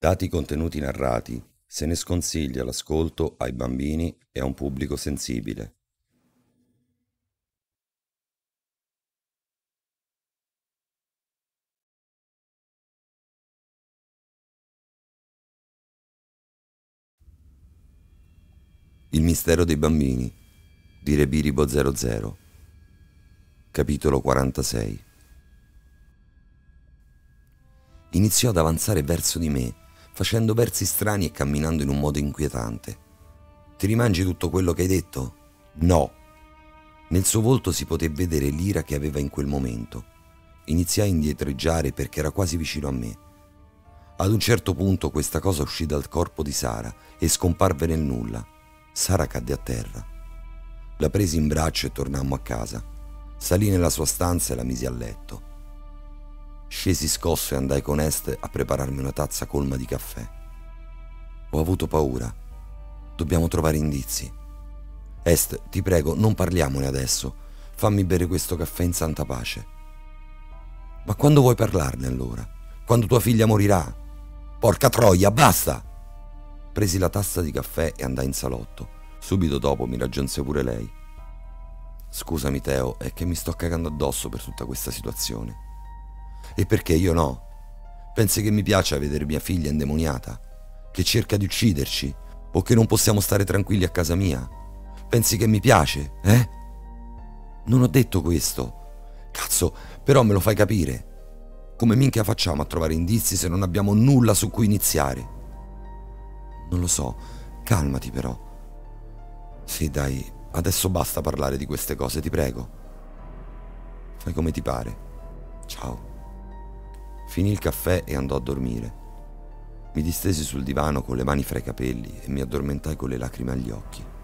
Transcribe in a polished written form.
Dati i contenuti narrati, se ne sconsiglia l'ascolto ai bambini e a un pubblico sensibile. Il mistero dei bambini di Rebiribo 00. Capitolo 46. Iniziò ad avanzare verso di me, facendo versi strani e camminando in un modo inquietante. Ti rimangi tutto quello che hai detto? No. Nel suo volto si poté vedere l'ira che aveva in quel momento. Iniziai a indietreggiare perché era quasi vicino a me. Ad un certo punto questa cosa uscì dal corpo di Sara e scomparve nel nulla. Sara cadde a terra. La presi in braccio e tornammo a casa. Salì nella sua stanza e la misi a letto. Scesi scosso e andai con Est a prepararmi una tazza colma di caffè. Ho avuto paura. Dobbiamo trovare indizi. Est, ti prego, non parliamone adesso. Fammi bere questo caffè in santa pace. Ma quando vuoi parlarne allora? Quando tua figlia morirà? Porca troia, basta! Presi la tazza di caffè e andai in salotto. Subito dopo mi raggiunse pure lei. Scusami Teo, è che mi sto cagando addosso per tutta questa situazione. E perché io no? Pensi che mi piace vedere mia figlia indemoniata? Che cerca di ucciderci? O che non possiamo stare tranquilli a casa mia? Pensi che mi piace, eh? Non ho detto questo. Cazzo, però me lo fai capire. Come minchia facciamo a trovare indizi se non abbiamo nulla su cui iniziare? Non lo so, calmati però. Sì, dai, adesso basta parlare di queste cose, ti prego. Fai come ti pare. Ciao. Finì il caffè e andò a dormire. Mi distesi sul divano con le mani fra i capelli e mi addormentai con le lacrime agli occhi.